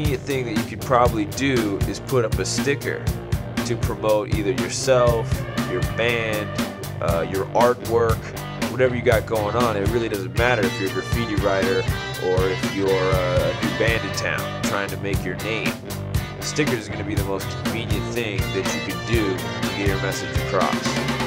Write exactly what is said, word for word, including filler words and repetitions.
convenient thing that you could probably do is put up a sticker to promote either yourself, your band, uh, your artwork, whatever you got going on. It really doesn't matter if you're a graffiti writer or if you're a new band in town trying to make your name. Stickers is going to be the most convenient thing that you can do to get your message across.